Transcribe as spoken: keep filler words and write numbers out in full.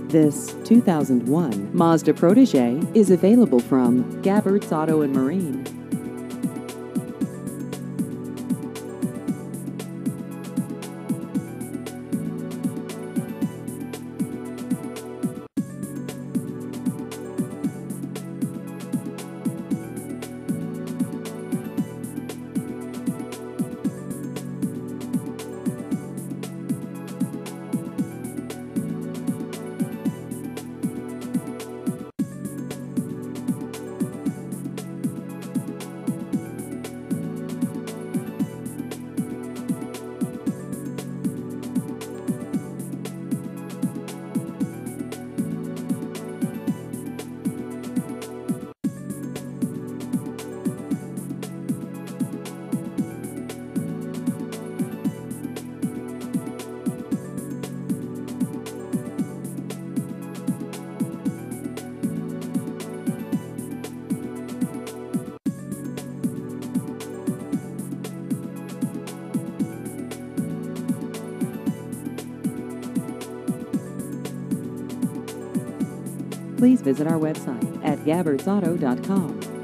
This two thousand one Mazda Protege is available from Gabbard's Auto and Marine. Please visit our website at gabbards auto dot com.